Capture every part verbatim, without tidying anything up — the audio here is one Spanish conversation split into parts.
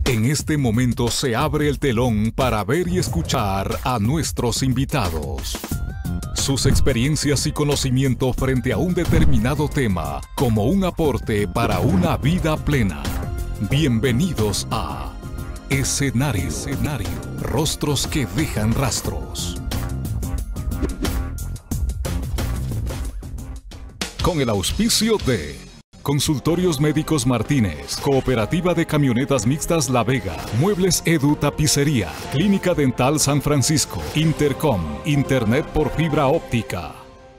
En este momento se abre el telón para ver y escuchar a nuestros invitados. Sus experiencias y conocimiento frente a un determinado tema como un aporte para una vida plena. Bienvenidos a Escenario. Escenario. Rostros que dejan rastros. Con el auspicio de Consultorios Médicos Martínez, Cooperativa de Camionetas Mixtas La Vega, Muebles Edu Tapicería, Clínica Dental San Francisco, Intercom, Internet por fibra óptica.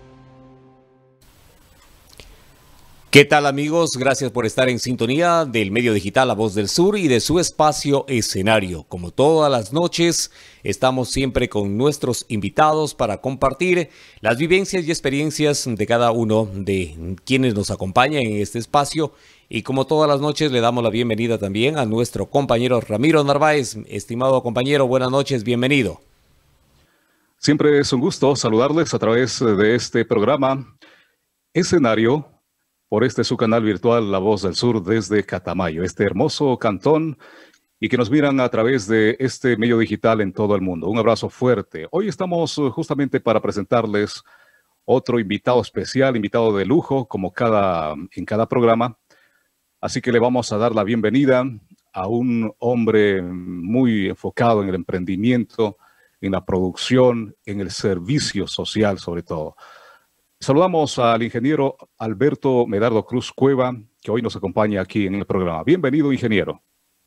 ¿Qué tal, amigos? Gracias por estar en sintonía del medio digital La Voz del Sur y de su espacio Escenario. Como todas las noches, estamos siempre con nuestros invitados para compartir las vivencias y experiencias de cada uno de quienes nos acompañan en este espacio. Y como todas las noches, le damos la bienvenida también a nuestro compañero Ramiro Narváez. Estimado compañero, buenas noches, bienvenido. Siempre es un gusto saludarles a través de este programa Escenario, por este su canal virtual La Voz del Sur desde Catamayo, este hermoso cantón, y que nos miran a través de este medio digital en todo el mundo. Un abrazo fuerte. Hoy estamos justamente para presentarles otro invitado especial, invitado de lujo, como cada, en cada programa. Así que le vamos a dar la bienvenida a un hombre muy enfocado en el emprendimiento, en la producción, en el servicio social sobre todo. Saludamos al ingeniero Alberto Medardo Cruz Cueva, que hoy nos acompaña aquí en el programa. Bienvenido, ingeniero.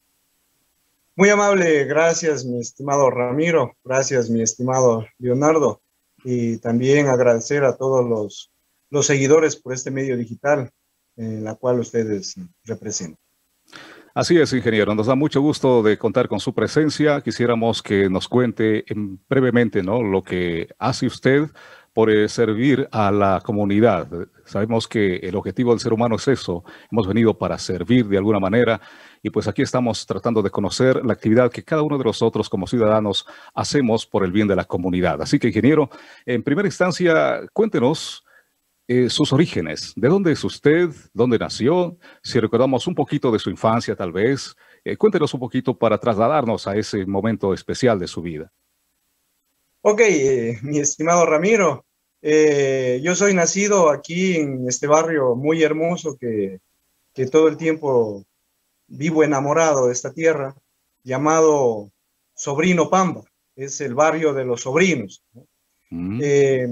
Muy amable, gracias, mi estimado Ramiro, gracias, mi estimado Leonardo, y también agradecer a todos los, los seguidores por este medio digital en la cual ustedes representan. Así es, ingeniero. Nos da mucho gusto de contar con su presencia. Quisiéramos que nos cuente en, brevemente, ¿no?, lo que hace usted por eh, servir a la comunidad. Sabemos que el objetivo del ser humano es eso. Hemos venido para servir de alguna manera y pues aquí estamos tratando de conocer la actividad que cada uno de nosotros como ciudadanos hacemos por el bien de la comunidad. Así que, ingeniero, en primera instancia, cuéntenos eh, sus orígenes. ¿De dónde es usted? ¿Dónde nació? Si recordamos un poquito de su infancia, tal vez. Eh, cuéntenos un poquito para trasladarnos a ese momento especial de su vida. Ok, eh, mi estimado Ramiro. Eh, yo soy nacido aquí en este barrio muy hermoso que, que todo el tiempo vivo enamorado de esta tierra, llamado Sobrino Pamba. Es el barrio de los sobrinos. Mm. Eh,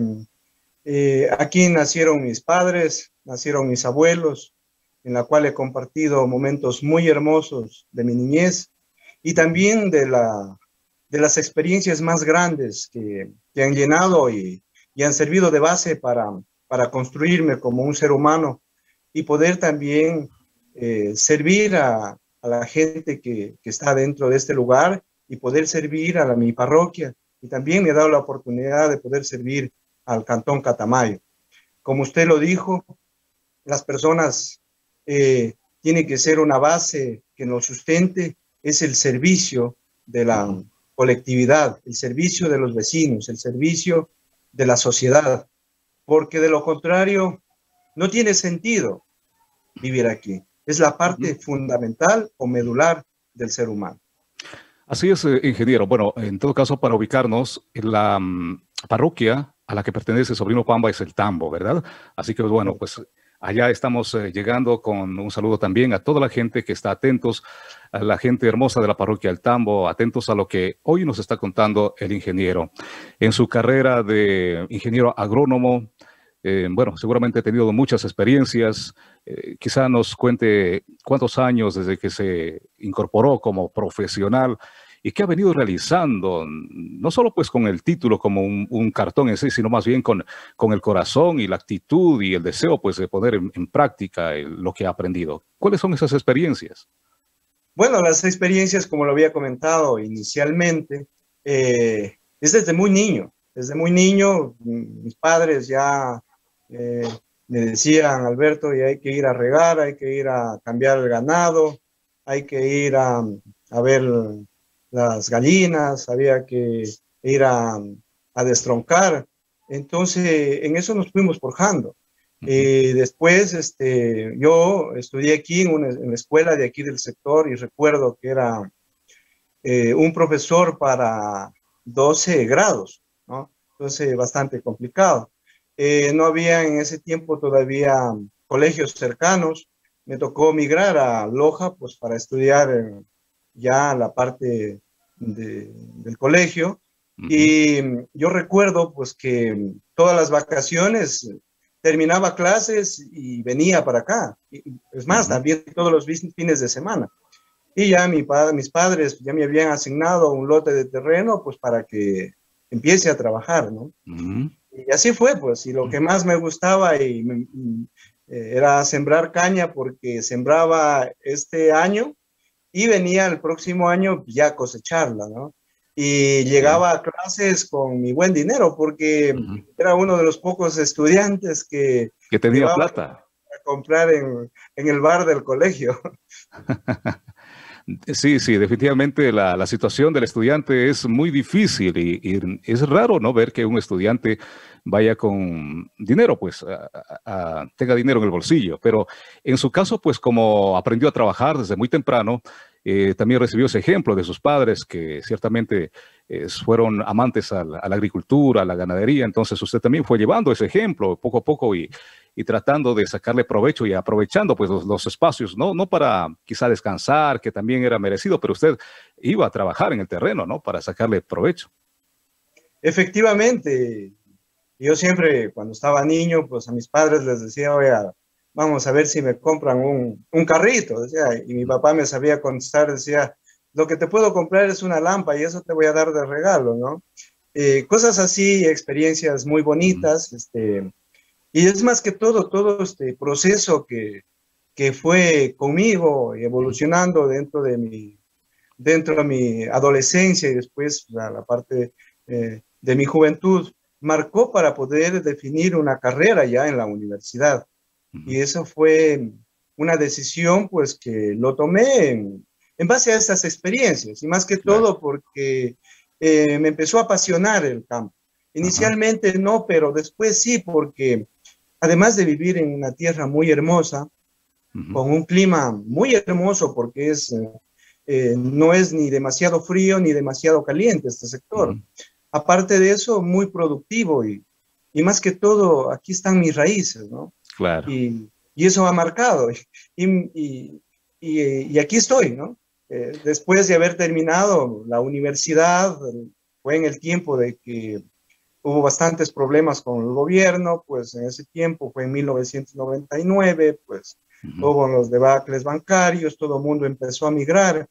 eh, aquí nacieron mis padres, nacieron mis abuelos, en la cual he compartido momentos muy hermosos de mi niñez y también de, la, de las experiencias más grandes que, que han llenado y y han servido de base para, para construirme como un ser humano y poder también eh, servir a, a la gente que, que está dentro de este lugar y poder servir a la, mi parroquia. Y también me he dado la oportunidad de poder servir al Cantón Catamayo. Como usted lo dijo, las personas eh, tienen que ser una base que nos sustente, es el servicio de la colectividad, el servicio de los vecinos, el servicio de la sociedad, porque de lo contrario no tiene sentido vivir aquí. Es la parte uh-huh. fundamental o medular del ser humano. Así es, ingeniero. Bueno, en todo caso, para ubicarnos, en la um, parroquia a la que pertenece Sobrino Pamba es el Tambo, ¿verdad? Así que, bueno, pues allá estamos eh, llegando con un saludo también a toda la gente que está atentos, a la gente hermosa de la parroquia del Tambo, atentos a lo que hoy nos está contando el ingeniero. En su carrera de ingeniero agrónomo, eh, bueno, seguramente ha tenido muchas experiencias. Eh, quizá nos cuente cuántos años desde que se incorporó como profesional y qué ha venido realizando, no solo pues con el título como un, un cartón en sí, sino más bien con, con el corazón y la actitud y el deseo pues de poner en, en práctica el, lo que ha aprendido. ¿Cuáles son esas experiencias? Bueno, las experiencias, como lo había comentado inicialmente, eh, es desde muy niño. Desde muy niño, mis padres ya eh, me decían, Alberto, y hay que ir a regar, hay que ir a cambiar el ganado, hay que ir a, a ver las gallinas, había que ir a, a destroncar. Entonces, en eso nos fuimos forjando. Uh-huh. eh, después, este, yo estudié aquí en, una, en la escuela de aquí del sector y recuerdo que era eh, un profesor para doce grados, ¿no? Entonces, bastante complicado. Eh, no había en ese tiempo todavía colegios cercanos. Me tocó migrar a Loja, pues, para estudiar eh, ya la parte de, del colegio. Uh-huh. Y yo recuerdo, pues, que todas las vacaciones terminaba clases y venía para acá. Y, es más, uh-huh. también todos los fines de semana. Y ya mi padre, mis padres ya me habían asignado un lote de terreno, pues, para que empiece a trabajar, ¿no? Uh-huh. Y así fue, pues, y lo que más me gustaba y, y, era sembrar caña, porque sembraba este año y venía el próximo año ya a cosecharla, ¿no? Y llegaba a clases con mi buen dinero, porque uh-huh. era uno de los pocos estudiantes que, que tenía plata a comprar en, en el bar del colegio. Sí, sí, definitivamente la, la situación del estudiante es muy difícil y, y es raro, ¿no?, ver que un estudiante vaya con dinero, pues, a, a, a, tenga dinero en el bolsillo. Pero en su caso, pues, como aprendió a trabajar desde muy temprano, eh, también recibió ese ejemplo de sus padres, que ciertamente eh, fueron amantes a la, a la agricultura, a la ganadería. Entonces usted también fue llevando ese ejemplo poco a poco y, y tratando de sacarle provecho y aprovechando, pues, los, los espacios, ¿no? No para quizá descansar, que también era merecido, pero usted iba a trabajar en el terreno, ¿no?, para sacarle provecho. Efectivamente. Yo siempre, cuando estaba niño, pues a mis padres les decía, oye, vamos a ver si me compran un, un carrito, decía, y mi papá me sabía contestar, decía, lo que te puedo comprar es una lámpara y eso te voy a dar de regalo, ¿no? Eh, cosas así, experiencias muy bonitas, este, y es más que todo, todo este proceso que, que fue conmigo evolucionando dentro de mi, dentro de mi adolescencia y después la, la parte eh, de mi juventud, marcó para poder definir una carrera ya en la universidad. Uh-huh. Y eso fue una decisión, pues, que lo tomé en, en base a estas experiencias, y más que claro. todo porque eh, me empezó a apasionar el campo. Inicialmente uh-huh. no, pero después sí, porque además de vivir en una tierra muy hermosa, uh-huh. con un clima muy hermoso, porque es, eh, no es ni demasiado frío ni demasiado caliente este sector. Uh-huh. Aparte de eso, muy productivo y, y más que todo, aquí están mis raíces, ¿no? Claro. Y, y eso ha marcado. Y, y, y, y aquí estoy, ¿no? Eh, después de haber terminado la universidad, fue en el tiempo de que hubo bastantes problemas con el gobierno, pues en ese tiempo fue en mil novecientos noventa y nueve, pues uh-huh. hubo los debacles bancarios, todo el mundo empezó a migrar.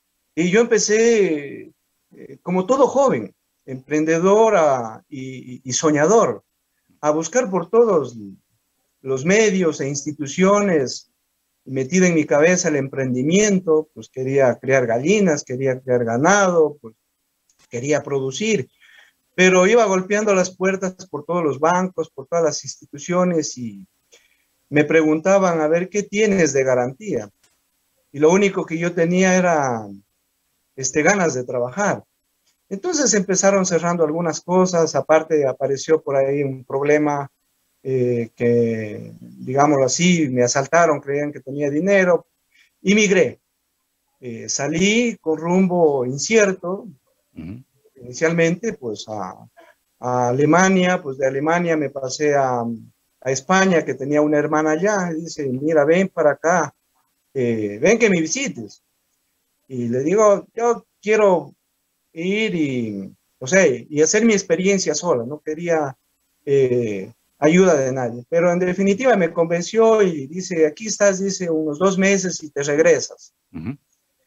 Y yo empecé, eh, como todo joven, emprendedora y, y soñador, a buscar por todos los medios e instituciones, metida en mi cabeza el emprendimiento, pues quería crear gallinas, quería crear ganado, pues quería producir, pero iba golpeando las puertas por todos los bancos, por todas las instituciones y me preguntaban, a ver, ¿qué tienes de garantía? Y lo único que yo tenía era este, ganas de trabajar. Entonces empezaron cerrando algunas cosas, aparte apareció por ahí un problema eh, que, digámoslo así, me asaltaron, creían que tenía dinero, y migré. Eh, salí con rumbo incierto, uh-huh. inicialmente pues a, a Alemania, pues de Alemania me pasé a, a España, que tenía una hermana allá, y dice, mira, ven para acá, eh, ven que me visites. Y le digo, yo quiero ir y, o sea, y hacer mi experiencia sola, no quería eh, ayuda de nadie, pero en definitiva me convenció y dice, aquí estás, dice, unos dos meses y te regresas. Uh-huh.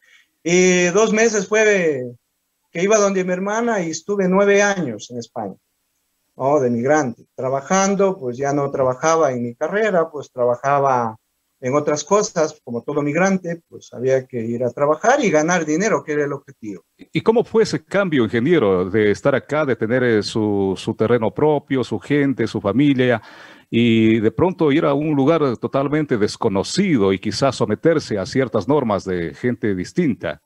Y dos meses fue que iba donde mi hermana y estuve nueve años en España, ¿no? De migrante, trabajando, pues ya no trabajaba en mi carrera, pues trabajaba en otras cosas, como todo migrante, pues había que ir a trabajar y ganar dinero, que era el objetivo. ¿Y cómo fue ese cambio, ingeniero, de estar acá, de tener su, su terreno propio, su gente, su familia, y de pronto ir a un lugar totalmente desconocido y quizás someterse a ciertas normas de gente distinta?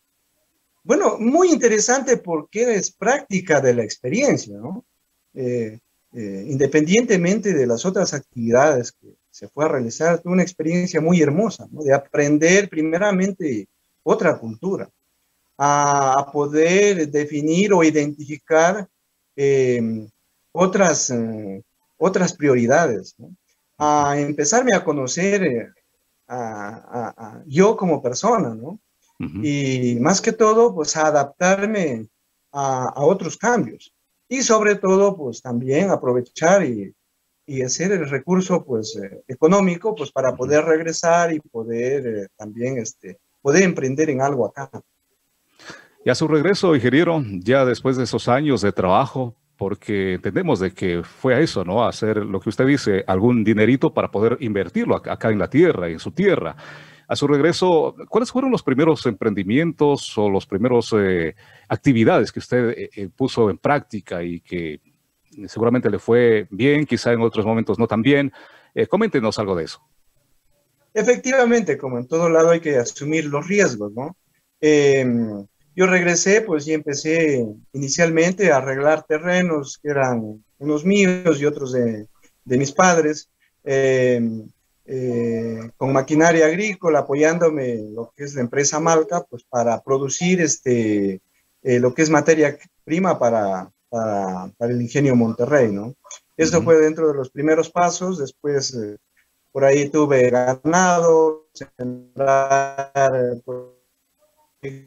Bueno, muy interesante porque es práctica de la experiencia, ¿no? Eh, eh, independientemente de las otras actividades que se fue a realizar, tuve una experiencia muy hermosa, ¿no? De aprender primeramente otra cultura. a, a poder definir o identificar eh, otras, eh, otras prioridades, ¿no? A empezarme a conocer eh, a, a, a yo como persona, ¿no? Uh-huh. Y más que todo, pues a adaptarme a, a otros cambios. Y sobre todo, pues también aprovechar y, y hacer el recurso, pues, eh, económico, pues, para poder regresar y poder eh, también, este, poder emprender en algo acá. Y a su regreso, ingeniero, ya después de esos años de trabajo, porque entendemos de que fue a eso, ¿no? A hacer lo que usted dice, algún dinerito para poder invertirlo acá, acá en la tierra, en su tierra. A su regreso, ¿cuáles fueron los primeros emprendimientos o los primeros eh, actividades que usted eh, eh, puso en práctica y que seguramente le fue bien, quizá en otros momentos no tan bien? Eh, coméntenos algo de eso. Efectivamente, como en todo lado hay que asumir los riesgos, ¿no? Eh, yo regresé, pues, y empecé inicialmente a arreglar terrenos que eran unos míos y otros de, de mis padres, eh, eh, con maquinaria agrícola, apoyándome en lo que es la empresa Malca, pues, para producir este, eh, lo que es materia prima para, para, para el Ingenio Monterrey, ¿no? Eso uh-huh. fue dentro de los primeros pasos. Después, eh, por ahí tuve ganado, sembrar, pues,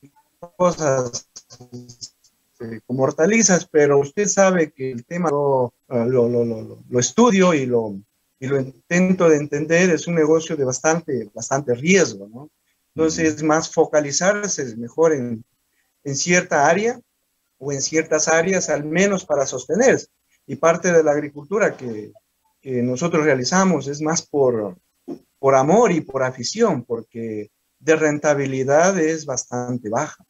cosas eh, como hortalizas, pero usted sabe que el tema lo, lo, lo, lo, lo estudio y lo, y lo intento de entender. Es un negocio de bastante, bastante riesgo, ¿no? Entonces, es más focalizarse, es mejor en, en cierta área o en ciertas áreas, al menos para sostenerse. Y parte de la agricultura que, que nosotros realizamos es más por, por amor y por afición, porque de rentabilidad es bastante baja.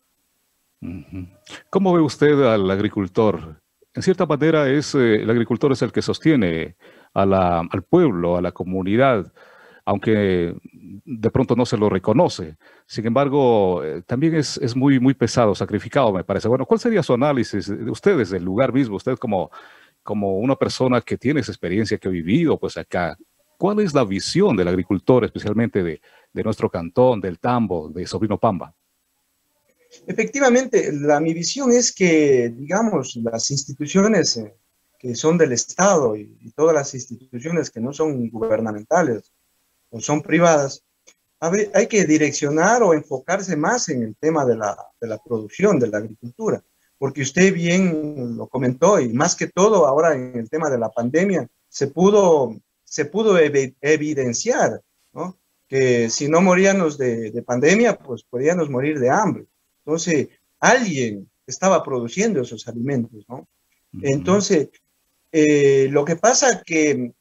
¿Cómo ve usted al agricultor? En cierta manera, es, eh, el agricultor es el que sostiene a la, al pueblo, a la comunidad, aunque de pronto no se lo reconoce. Sin embargo, eh, también es, es muy, muy pesado, sacrificado, me parece. Bueno, ¿cuál sería su análisis de usted desde el lugar mismo? Usted como, como una persona que tiene esa experiencia, que ha vivido pues acá. ¿Cuál es la visión del agricultor, especialmente de, de nuestro cantón, del Tambo, de Sobrino Pamba? Efectivamente, la, mi visión es que, digamos, las instituciones eh, que son del Estado y, y todas las instituciones que no son gubernamentales o son privadas, a ver, hay que direccionar o enfocarse más en el tema de la, de la producción, de la agricultura, porque usted bien lo comentó, y más que todo ahora en el tema de la pandemia, se pudo, se pudo ev evidenciar, ¿no?, que si no moríamos de, de pandemia, pues podíamos morir de hambre. Entonces, alguien estaba produciendo esos alimentos, ¿no? Uh-huh. Entonces, eh, lo que pasa que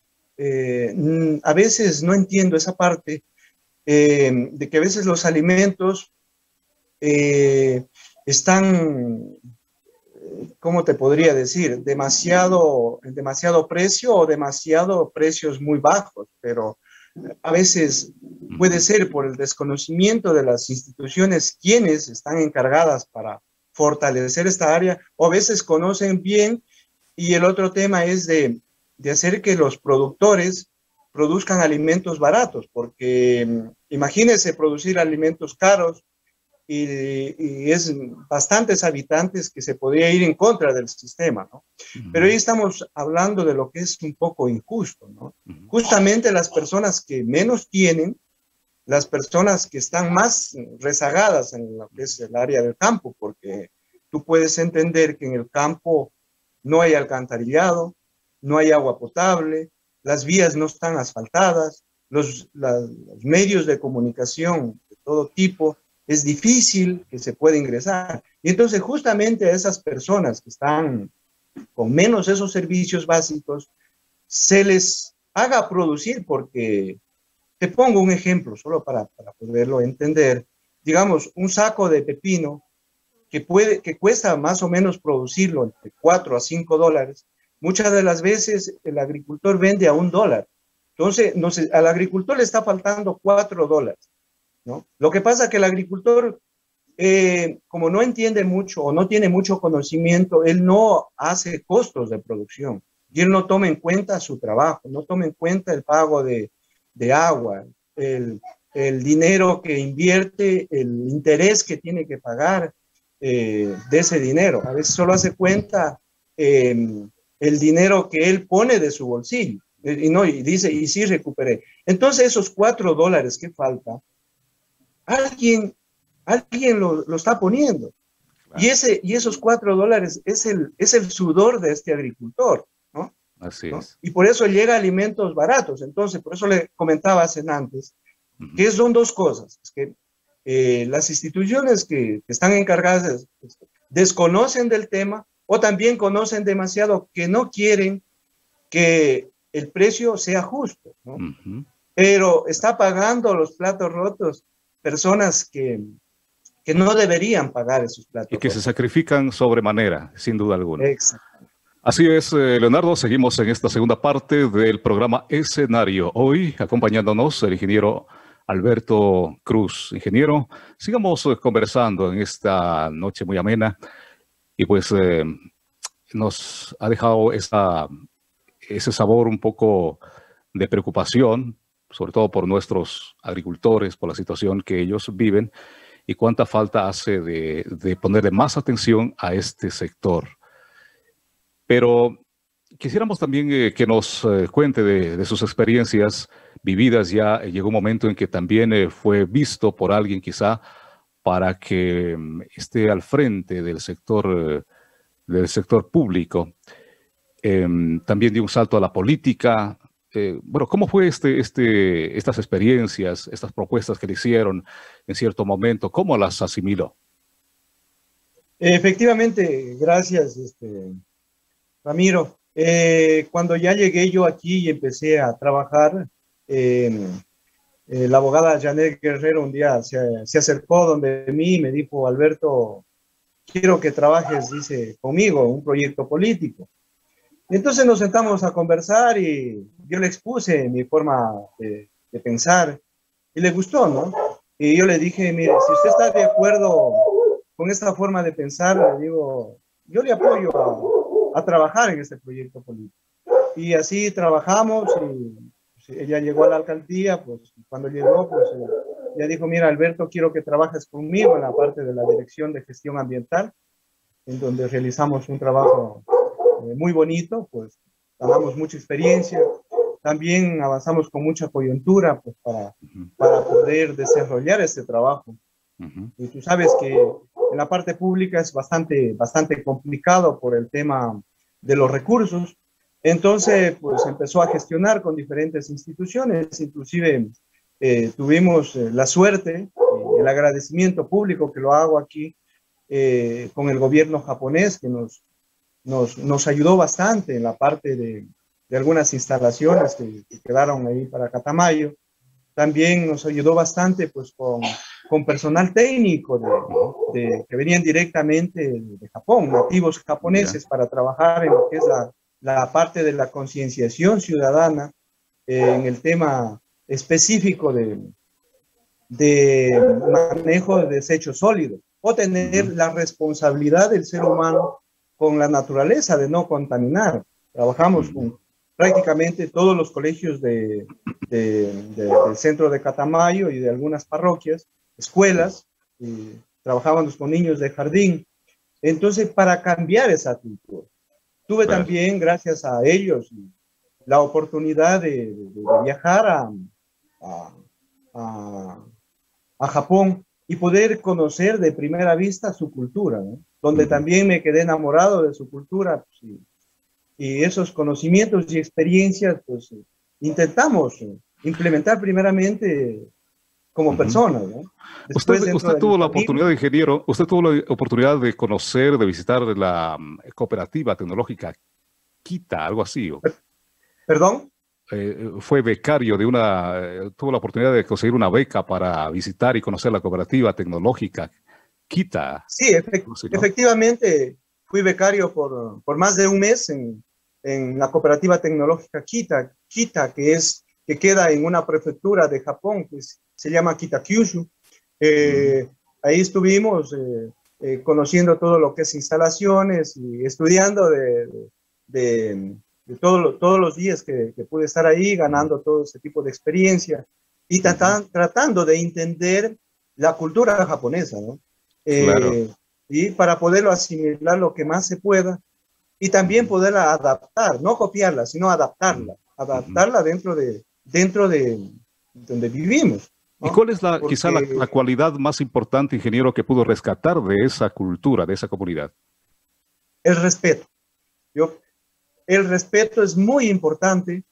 eh, a veces no entiendo esa parte eh, de que a veces los alimentos eh, están, ¿cómo te podría decir? Demasiado, demasiado precio o demasiado precios muy bajos, pero a veces puede ser por el desconocimiento de las instituciones quienes están encargadas para fortalecer esta área, o a veces conocen bien, y el otro tema es de, de hacer que los productores produzcan alimentos baratos, porque imagínense producir alimentos caros y, y es bastantes habitantes que se podría ir en contra del sistema, ¿no? Uh-huh. Pero ahí estamos hablando de lo que es un poco injusto, ¿no? Uh-huh. Justamente las personas que menos tienen, las personas que están más rezagadas en lo que es el área del campo, porque tú puedes entender que en el campo no hay alcantarillado, no hay agua potable, las vías no están asfaltadas, los, la, los medios de comunicación de todo tipo, es difícil que se pueda ingresar. Y entonces justamente a esas personas que están con menos esos servicios básicos, se les haga producir, porque te pongo un ejemplo solo para, para poderlo entender. Digamos, un saco de pepino que, puede, que cuesta más o menos producirlo entre cuatro a cinco dólares, muchas de las veces el agricultor vende a un dólar. Entonces, no sé, al agricultor le está faltando cuatro dólares, ¿no? Lo que pasa es que el agricultor, eh, como no entiende mucho o no tiene mucho conocimiento, él no hace costos de producción y él no toma en cuenta su trabajo, no toma en cuenta el pago de, de agua, el, el dinero que invierte, el interés que tiene que pagar eh, de ese dinero. A veces solo hace cuenta eh, el dinero que él pone de su bolsillo. Y, no, y dice, y sí recuperé. Entonces esos cuatro dólares que falta, alguien, alguien lo, lo está poniendo. Claro. Y, ese, y esos cuatro dólares es el, es el sudor de este agricultor, ¿no? Así ¿no? es. Y por eso llega a alimentos baratos. Entonces, por eso le comentaba hace antes, uh-huh. que son dos cosas. Es que eh, las instituciones que, que están encargadas desconocen del tema o también conocen demasiado que no quieren que el precio sea justo, ¿no? Uh-huh. Pero está pagando los platos rotos personas que, que no deberían pagar esos platos rotos. Y que rotos. se sacrifican sobremanera, sin duda alguna. Exacto. Así es, eh, Leonardo, seguimos en esta segunda parte del programa Escenario. Hoy, acompañándonos el ingeniero Alberto Cruz. Ingeniero, sigamos eh, conversando en esta noche muy amena y pues eh, nos ha dejado esa... ese sabor un poco de preocupación, sobre todo por nuestros agricultores, por la situación que ellos viven y cuánta falta hace de, de ponerle más atención a este sector. Pero quisiéramos también eh, que nos eh, cuente de, de sus experiencias vividas. Ya eh, llegó un momento en que también eh, fue visto por alguien quizá para que eh, esté al frente del sector, eh, del sector público. Eh, también dio un salto a la política. Eh, bueno, ¿cómo fue este, este, estas experiencias, estas propuestas que le hicieron en cierto momento? ¿Cómo las asimiló? Efectivamente, gracias, este, Ramiro. Eh, cuando ya llegué yo aquí y empecé a trabajar, eh, eh, la abogada Janet Guerrero un día se, se acercó donde mí y me dijo, Alberto, quiero que trabajes, dice, conmigo, un proyecto político. Y entonces nos sentamos a conversar y yo le expuse mi forma de, de pensar y le gustó, ¿no? Y yo le dije, mire, si usted está de acuerdo con esta forma de pensar, le digo, yo le apoyo a, a trabajar en este proyecto político. Y así trabajamos y pues, ella llegó a la alcaldía, pues cuando llegó, pues ella dijo, mira, Alberto, quiero que trabajes conmigo en la parte de la Dirección de Gestión Ambiental, en donde realizamos un trabajo muy bonito, pues ganamos mucha experiencia, también avanzamos con mucha coyuntura pues, para, uh-huh. para poder desarrollar este trabajo. Uh-huh. Y tú sabes que en la parte pública es bastante, bastante complicado por el tema de los recursos, entonces pues empezó a gestionar con diferentes instituciones, inclusive eh, tuvimos eh, la suerte, eh, el agradecimiento público que lo hago aquí eh, con el gobierno japonés que nos Nos, nos ayudó bastante en la parte de, de algunas instalaciones que, que quedaron ahí para Catamayo. También nos ayudó bastante pues, con, con personal técnico de, de, que venían directamente de Japón, nativos japoneses, yeah. para trabajar en lo que es la, la parte de la concienciación ciudadana, eh, en el tema específico de, de manejo de desechos sólidos, o tener la responsabilidad del ser humano con la naturaleza de no contaminar. Trabajamos con prácticamente todos los colegios de, de, de, del centro de Catamayo y de algunas parroquias, escuelas, y trabajábamos con niños de jardín. Entonces, para cambiar esa cultura, tuve bueno. también, gracias a ellos, la oportunidad de, de, de viajar a, a, a, a Japón y poder conocer de primera vista su cultura, ¿no? Donde uh-huh. también me quedé enamorado de su cultura, pues, y, y esos conocimientos y experiencias, pues intentamos implementar primeramente como uh-huh. personas, ¿no? Después, usted usted tuvo la oportunidad, ingeniero, usted tuvo la oportunidad de conocer, de visitar la cooperativa tecnológica Kita, algo así. ¿O? ¿Perdón? Eh, fue becario de una, eh, tuvo la oportunidad de conseguir una beca para visitar y conocer la cooperativa tecnológica Kita. Sí, efect no sé, ¿no? efectivamente fui becario por, por más de un mes en, en la cooperativa tecnológica Kita, Kita que, es, que queda en una prefectura de Japón, que es, se llama Kitakyushu. Eh, mm. Ahí estuvimos eh, eh, conociendo todo lo que es instalaciones y estudiando de... de, de de todo, todos los días que, que pude estar ahí, ganando todo ese tipo de experiencia. y tratan, tratando de entender la cultura japonesa, ¿no? Eh, Claro. Y para poderlo asimilar lo que más se pueda y también poderla adaptar, no copiarla, sino adaptarla, adaptarla dentro de, dentro de donde vivimos, ¿Y ¿no? cuál es la, quizá la, Porque la cualidad más importante, ingeniero, que pudo rescatar de esa cultura, de esa comunidad? el respeto. Yo, el respeto es muy importante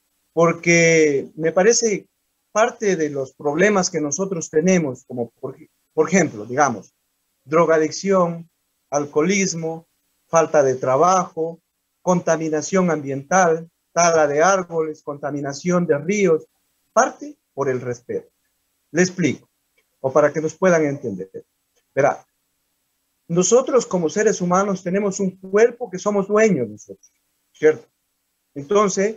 porque me parece parte de los problemas que nosotros tenemos, como por, por ejemplo, digamos, drogadicción, alcoholismo, falta de trabajo, contaminación ambiental, tala de árboles, contaminación de ríos, parte por el respeto. Le explico, o para que nos puedan entender. Verá, nosotros como seres humanos tenemos un cuerpo que somos dueños nosotros, ¿cierto? Entonces,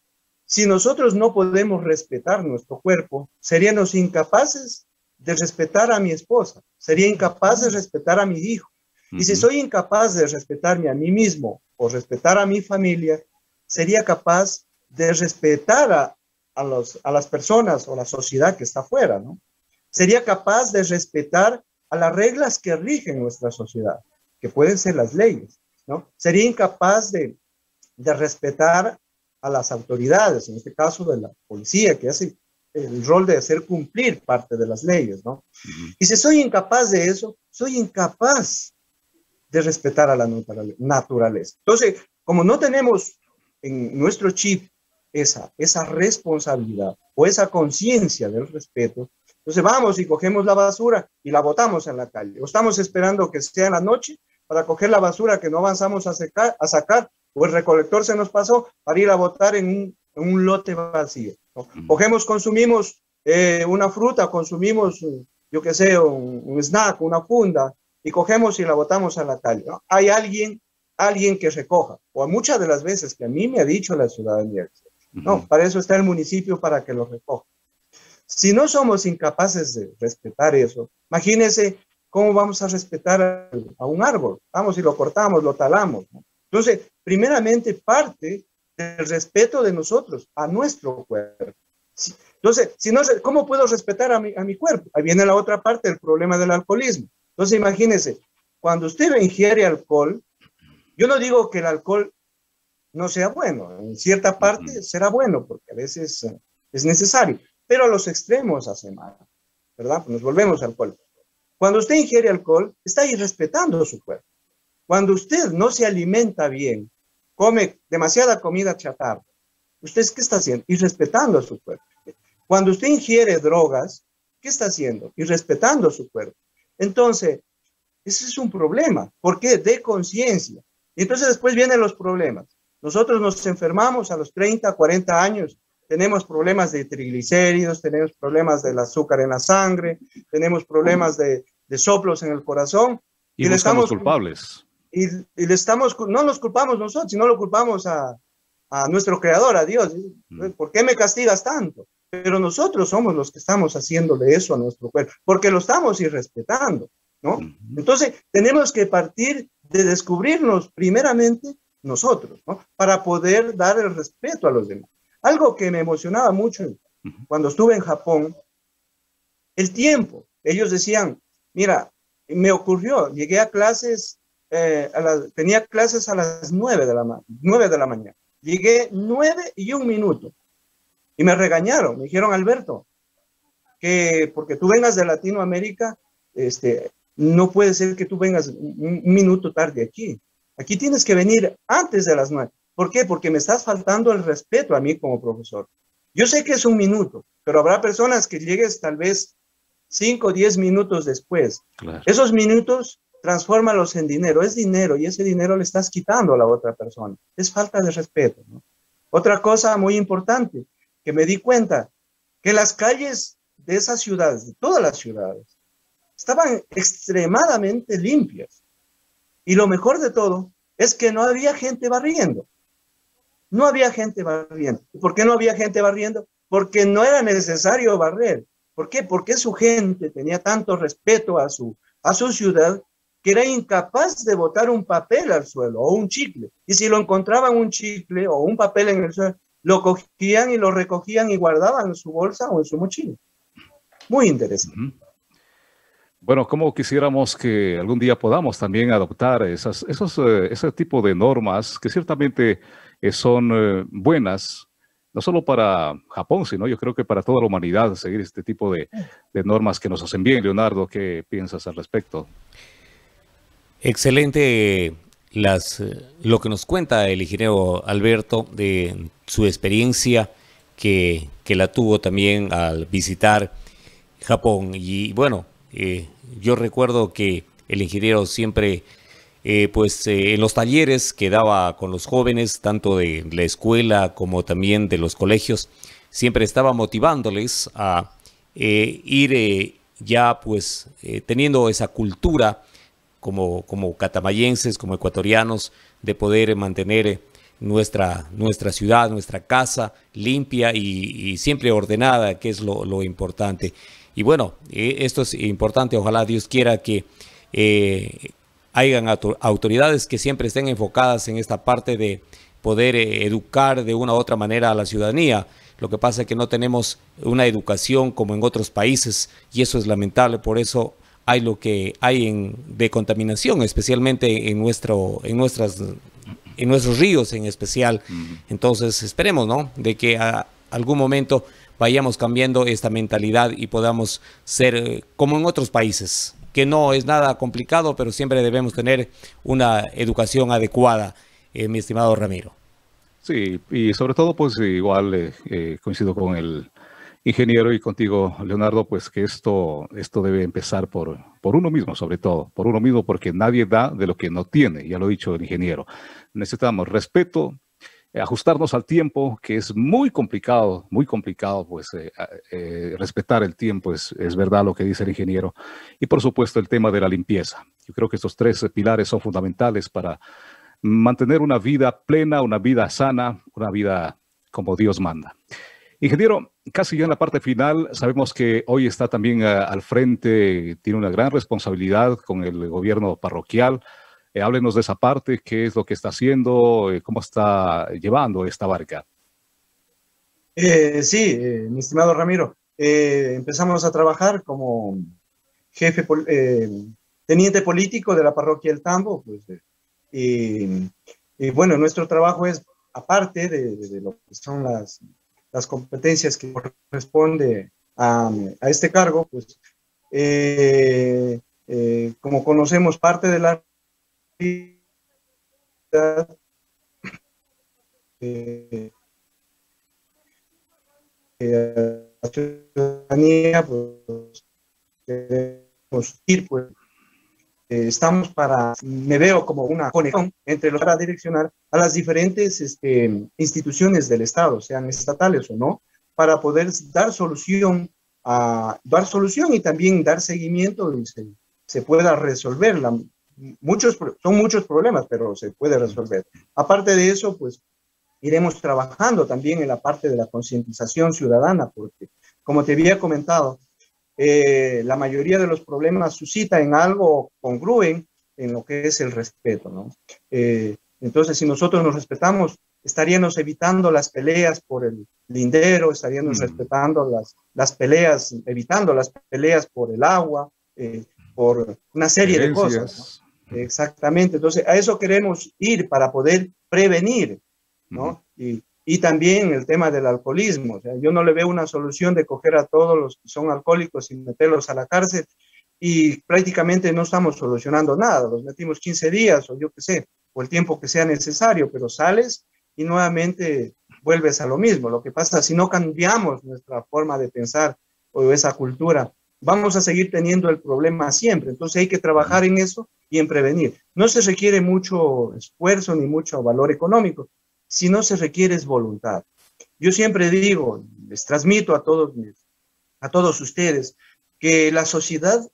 si nosotros no podemos respetar nuestro cuerpo, seríamos incapaces de respetar a mi esposa, sería incapaz de respetar a mi hijo. Uh-huh. Y si soy incapaz de respetarme a mí mismo o respetar a mi familia, sería capaz de respetar a, a, los, a las personas o la sociedad que está afuera, ¿no? Sería capaz de respetar a las reglas que rigen nuestra sociedad, que pueden ser las leyes, ¿no? Sería incapaz de, de respetar a las autoridades, en este caso de la policía, que hace el rol de hacer cumplir parte de las leyes, ¿no? Uh-huh. Y si soy incapaz de eso, soy incapaz de respetar a la naturaleza. Entonces, como no tenemos en nuestro chip esa, esa responsabilidad o esa conciencia del respeto, entonces vamos y cogemos la basura y la botamos en la calle. O estamos esperando que sea en la noche para coger la basura que no avanzamos a, secar, a sacar, o el recolector se nos pasó para ir a botar en un, en un lote vacío, ¿no? Uh-huh. Cogemos, consumimos eh, una fruta, consumimos, yo qué sé, un, un snack, una funda, y cogemos y la botamos a la calle, ¿no? Hay alguien, alguien que recoja, o muchas de las veces que a mí me ha dicho la ciudadanía, no, uh-huh. Para eso está el municipio, para que lo recoja. Si no somos incapaces de respetar eso, imagínense cómo vamos a respetar a, a un árbol. Vamos y lo cortamos, lo talamos, ¿no? Entonces, primeramente parte del respeto de nosotros a nuestro cuerpo. Si, entonces, si no, ¿cómo puedo respetar a mi, a mi cuerpo? Ahí viene la otra parte, el problema del alcoholismo. Entonces, imagínense, cuando usted ingiere alcohol, yo no digo que el alcohol no sea bueno, en cierta parte uh-huh. será bueno, porque a veces uh, es necesario, pero a los extremos hace mal, ¿verdad? Nos volvemos alcohol. Cuando usted ingiere alcohol, está irrespetando su cuerpo. Cuando usted no se alimenta bien, come demasiada comida chatarra, ¿usted qué está haciendo? Irrespetando a su cuerpo. Cuando usted ingiere drogas, ¿qué está haciendo? Irrespetando su cuerpo. Entonces, ese es un problema. ¿Por qué? De conciencia. Y entonces después vienen los problemas. Nosotros nos enfermamos a los treinta, cuarenta años, tenemos problemas de triglicéridos, tenemos problemas del azúcar en la sangre, tenemos problemas de, de soplos en el corazón. Y, y le estamos culpables. Y, y le estamos, no nos culpamos nosotros, sino lo culpamos a, a nuestro creador, a Dios. ¿Por qué me castigas tanto? Pero nosotros somos los que estamos haciéndole eso a nuestro cuerpo, porque lo estamos irrespetando, ¿no? Entonces, tenemos que partir de descubrirnos primeramente nosotros, ¿no? Para poder dar el respeto a los demás. Algo que me emocionaba mucho cuando estuve en Japón, el tiempo. Ellos decían, mira, me ocurrió, llegué a clases, eh, a la, tenía clases a las nueve de la, nueve de la mañana. Llegué nueve y un minuto. Y me regañaron, me dijeron, Alberto, que porque tú vengas de Latinoamérica, este, no puede ser que tú vengas un, un minuto tarde aquí. Aquí tienes que venir antes de las nueve. ¿Por qué? Porque me estás faltando el respeto a mí como profesor. Yo sé que es un minuto, pero habrá personas que llegues tal vez cinco o diez minutos después. Claro. Esos minutos, transfórmalos en dinero. Es dinero y ese dinero le estás quitando a la otra persona. Es falta de respeto, ¿no? Otra cosa muy importante que me di cuenta, que las calles de esas ciudades, de todas las ciudades, estaban extremadamente limpias. Y lo mejor de todo es que no había gente barriendo. No había gente barriendo. ¿Por qué no había gente barriendo? Porque no era necesario barrer. ¿Por qué? Porque su gente tenía tanto respeto a su, a su ciudad que era incapaz de botar un papel al suelo o un chicle. Y si lo encontraban un chicle o un papel en el suelo, lo cogían y lo recogían y guardaban en su bolsa o en su mochila. Muy interesante. Uh-huh. Bueno, como quisiéramos que algún día podamos también adoptar esas, esos, eh, ese tipo de normas que ciertamente eh, son eh, buenas, no solo para Japón, sino yo creo que para toda la humanidad, seguir este tipo de, de normas que nos hacen bien. Leonardo, ¿qué piensas al respecto? Excelente las, lo que nos cuenta el ingeniero Alberto de su experiencia que, que la tuvo también al visitar Japón. Y bueno, eh, yo recuerdo que el ingeniero siempre, eh, pues eh, en los talleres que daba con los jóvenes, tanto de la escuela como también de los colegios, siempre estaba motivándoles a eh, ir eh, ya pues eh, teniendo esa cultura como, como catamayenses, como ecuatorianos, de poder mantener nuestra, nuestra ciudad, nuestra casa limpia y, y siempre ordenada, que es lo, lo importante. Y bueno, eh, esto es importante, ojalá Dios quiera que eh, hayan autoridades que siempre estén enfocadas en esta parte de poder eh, educar de una u otra manera a la ciudadanía. Lo que pasa es que no tenemos una educación como en otros países y eso es lamentable, por eso hay lo que hay en, de contaminación, especialmente en, nuestro, en, nuestras, en nuestros ríos en especial. Uh-huh. Entonces esperemos, ¿no?, de que a algún momento vayamos cambiando esta mentalidad y podamos ser eh, como en otros países, que no es nada complicado, pero siempre debemos tener una educación adecuada, eh, mi estimado Ramiro. Sí, y sobre todo, pues igual eh, eh, coincido con el ingeniero y contigo, Leonardo, pues que esto, esto debe empezar por, por uno mismo, sobre todo, por uno mismo, porque nadie da de lo que no tiene, ya lo ha dicho el ingeniero. Necesitamos respeto, ajustarnos al tiempo, que es muy complicado, muy complicado, pues eh, eh, respetar el tiempo, es, es verdad lo que dice el ingeniero. Y por supuesto el tema de la limpieza. Yo creo que estos tres pilares son fundamentales para mantener una vida plena, una vida sana, una vida como Dios manda. Ingeniero, casi ya en la parte final, sabemos que hoy está también uh, al frente, tiene una gran responsabilidad con el gobierno parroquial. Eh, háblenos de esa parte, qué es lo que está haciendo, eh, cómo está llevando esta barca. Eh, sí, eh, mi estimado Ramiro, eh, empezamos a trabajar como jefe, eh, teniente político de la parroquia El Tambo, pues, eh, y, y bueno, nuestro trabajo es, aparte de, de, de lo que son las, las competencias que corresponde a, a este cargo, pues, eh, eh, como conocemos parte de la Eh, eh, la ciudadanía, pues queremos ir, pues eh, estamos para, me veo como una conexión entre los para direccionar a las diferentes este, instituciones del Estado, sean estatales o no, para poder dar solución a dar solución y también dar seguimiento y se, se pueda resolver la Muchos, son muchos problemas, pero se puede resolver. Aparte de eso, pues iremos trabajando también en la parte de la concientización ciudadana, porque como te había comentado, eh, la mayoría de los problemas suscita en algo congruen en lo que es el respeto, ¿no? Eh, entonces, si nosotros nos respetamos, estaríamos evitando las peleas por el lindero, estaríamos mm. respetando las, las peleas, evitando las peleas por el agua, eh, por una serie Herencias. de cosas, ¿no? Exactamente, entonces a eso queremos ir para poder prevenir, ¿no? Uh-huh. Y, y también el tema del alcoholismo, o sea, yo no le veo una solución de coger a todos los que son alcohólicos y meterlos a la cárcel y prácticamente no estamos solucionando nada, los metimos quince días o yo qué sé, o el tiempo que sea necesario, pero sales y nuevamente vuelves a lo mismo. Lo que pasa, si no cambiamos nuestra forma de pensar o esa cultura, vamos a seguir teniendo el problema siempre. Entonces hay que trabajar en eso y en prevenir. No se requiere mucho esfuerzo ni mucho valor económico, sino se requiere es voluntad. Yo siempre digo, les transmito a todos, a todos ustedes, que la sociedad,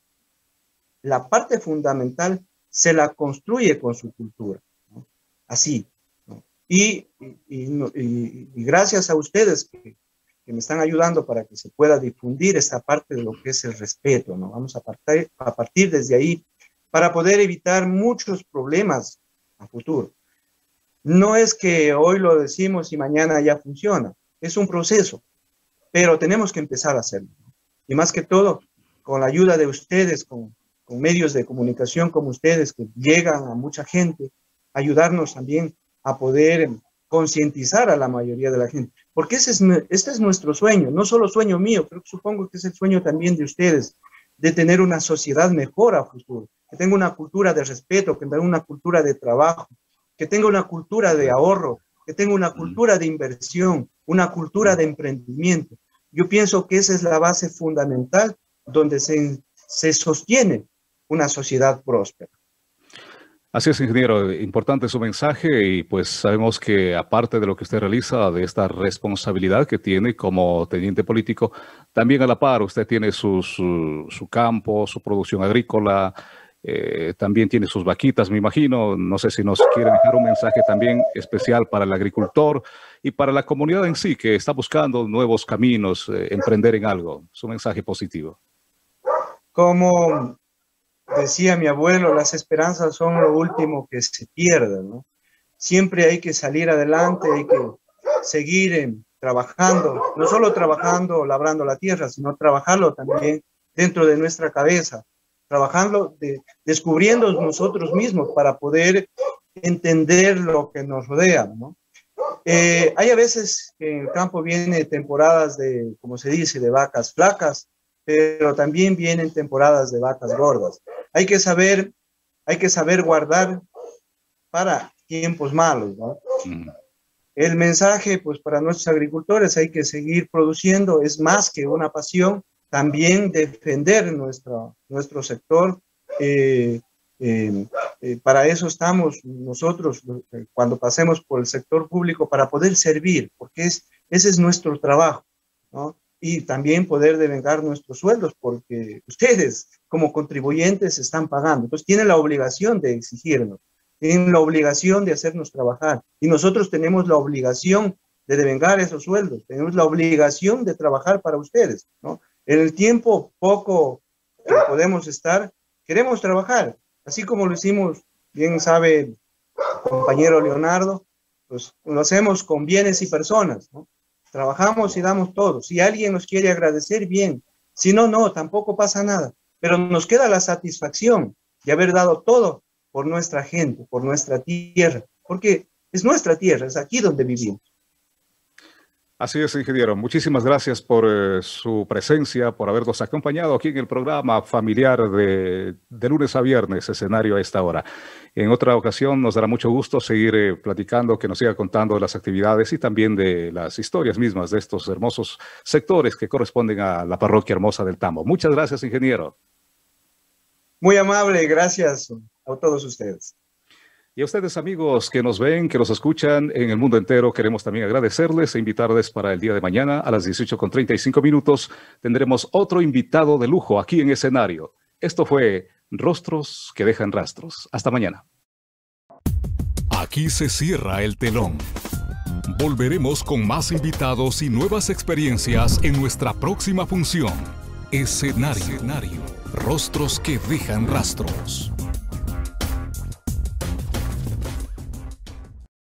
la parte fundamental, se la construye con su cultura, ¿no? Así, ¿no? Y, y, y, y gracias a ustedes que que me están ayudando para que se pueda difundir esta parte de lo que es el respeto, ¿no? Vamos a partir, a partir desde ahí para poder evitar muchos problemas a futuro. No es que hoy lo decimos y mañana ya funciona, es un proceso, pero tenemos que empezar a hacerlo, ¿no? y más que todo con la ayuda de ustedes, con, con medios de comunicación como ustedes que llegan a mucha gente, ayudarnos también a poder concientizar a la mayoría de la gente, porque ese es, este es nuestro sueño, no solo sueño mío, pero supongo que es el sueño también de ustedes, de tener una sociedad mejor a futuro, que tenga una cultura de respeto, que tenga una cultura de trabajo, que tenga una cultura de ahorro, que tenga una cultura de inversión, una cultura de emprendimiento. Yo pienso que esa es la base fundamental donde se, se sostiene una sociedad próspera. Así es, ingeniero, importante su mensaje y pues sabemos que aparte de lo que usted realiza, de esta responsabilidad que tiene como teniente político, también a la par usted tiene su, su, su campo, su producción agrícola, eh, también tiene sus vaquitas, me imagino. No sé si nos quiere dejar un mensaje también especial para el agricultor y para la comunidad en sí que está buscando nuevos caminos, eh, emprender en algo, su mensaje positivo. Como decía mi abuelo, las esperanzas son lo último que se pierde, ¿no? Siempre hay que salir adelante, hay que seguir eh, trabajando, no solo trabajando, labrando la tierra, sino trabajarlo también dentro de nuestra cabeza, trabajando, de, descubriendo nosotros mismos para poder entender lo que nos rodea, ¿no? Eh, hay a veces que en el campo vienen temporadas de, como se dice, de vacas flacas, pero también vienen temporadas de vacas gordas. Hay que saber, hay que saber guardar para tiempos malos, ¿no? Mm. El mensaje, pues, para nuestros agricultores, hay que seguir produciendo, es más que una pasión, también defender nuestra, nuestro sector. Eh, eh, eh, para eso estamos nosotros, eh, cuando pasemos por el sector público, para poder servir, porque es, ese es nuestro trabajo, ¿no? Y también poder devengar nuestros sueldos, porque ustedes como contribuyentes están pagando. Entonces tienen la obligación de exigirnos, tienen la obligación de hacernos trabajar. Y nosotros tenemos la obligación de devengar esos sueldos, tenemos la obligación de trabajar para ustedes, ¿no? En el tiempo poco que podemos estar, queremos trabajar, así como lo hicimos, bien sabe el compañero Leonardo, pues lo hacemos con bienes y personas, ¿no? Trabajamos y damos todo. Si alguien nos quiere agradecer, bien. Si no, no, tampoco pasa nada. Pero nos queda la satisfacción de haber dado todo por nuestra gente, por nuestra tierra, porque es nuestra tierra, es aquí donde vivimos. Así es, ingeniero. Muchísimas gracias por eh, su presencia, por habernos acompañado aquí en el programa familiar de, de lunes a viernes, escenario a esta hora. En otra ocasión nos dará mucho gusto seguir eh, platicando, que nos siga contando de las actividades y también de las historias mismas de estos hermosos sectores que corresponden a la parroquia hermosa del Tambo. Muchas gracias, ingeniero. Muy amable, gracias a todos ustedes. Y a ustedes, amigos que nos ven, que nos escuchan en el mundo entero, queremos también agradecerles e invitarles para el día de mañana a las dieciocho con treinta y cinco minutos. Tendremos otro invitado de lujo aquí en escenario. Esto fue Rostros que dejan rastros. Hasta mañana. Aquí se cierra el telón. Volveremos con más invitados y nuevas experiencias en nuestra próxima función. Escenario. Escenario. Rostros que dejan rastros.